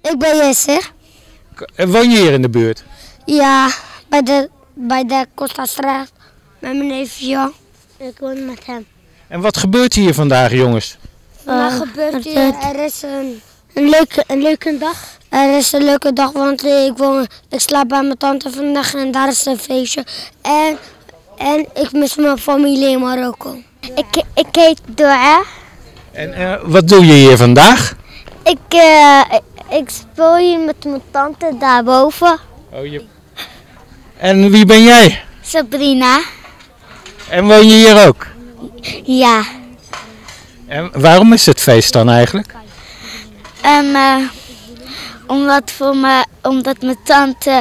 Ik ben Jesse. Woon je hier in de buurt? Ja, bij de Costastraat. Met mijn neefje. Ik woon met hem. En wat gebeurt hier vandaag, jongens? Vandaag gebeurt hier, er is een leuke dag. Er is een leuke dag, want ik slaap bij mijn tante vandaag en daar is een feestje. En ik mis mijn familie in Marokko. Ik heet Dora. En wat doe je hier vandaag? Ik speel hier met mijn tante daarboven. En wie ben jij? Sabrina. En woon je hier ook? Ja. En waarom is het feest dan eigenlijk? Omdat mijn tante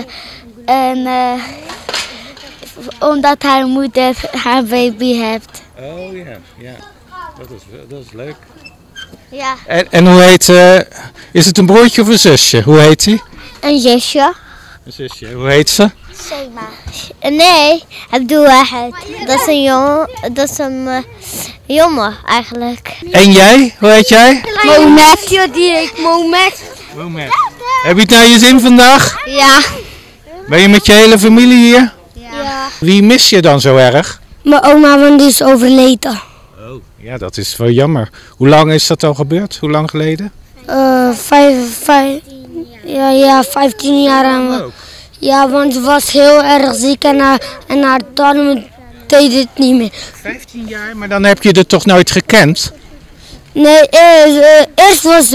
omdat haar moeder haar baby heeft. Oh ja. Dat is leuk. Ja. En hoe heet, is het een broertje of een zusje? Hoe heet hij? Een zusje. Een zusje. Hoe heet ze? Sema. Nee, Abdul Wahid. Dat is een jongen eigenlijk. En jij? Hoe heet jij? Mohamed. Heb je het naar je zin vandaag? Ja. Ben je met je hele familie hier? Ja. Wie mis je dan zo erg? Mijn oma, want die is overleden. Oh, ja, dat is wel jammer. Hoe lang is dat al gebeurd? Hoe lang geleden? 15 jaar. Ja, want ze was heel erg ziek en haar darmen deed het niet meer. 15 jaar, maar dan heb je er toch nooit gekend? Nee, eerst was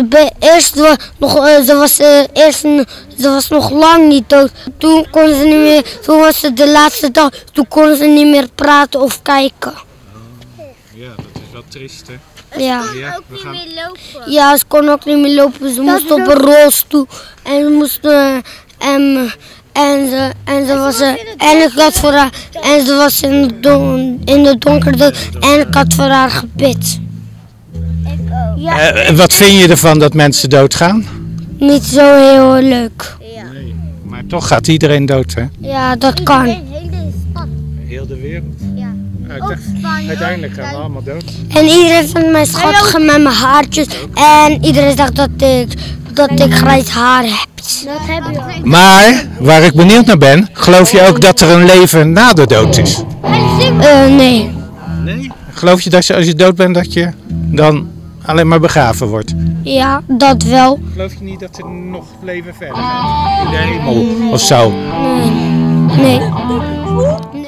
ze was nog lang niet dood. Toen kon ze niet meer, toen was het de laatste dag, toen kon ze niet meer praten of kijken. Ja, dat is wel triest, hè? Ja. We gaan... Ja, ze kon ook niet meer lopen. Ze moest op een rolstoel en ze moest ze was in de donker en ik had voor haar gebid. wat vind je ervan dat mensen doodgaan? Niet zo heel leuk. Nee, maar toch gaat iedereen dood, hè? Ja, dat kan. Heel de wereld? Ja. Uiteindelijk gaan we allemaal dood. En iedereen vindt mij schattig met mijn haartjes. En iedereen zegt dat ik grijs haar heb. Dat heb je. Maar, waar ik benieuwd naar ben, geloof je ook dat er een leven na de dood is? Nee. Nee? Geloof je dat als je dood bent dat je dan alleen maar begraven wordt? Ja, dat wel. Geloof je niet dat er nog leven verder gaat? In de hemel of zo? Nee.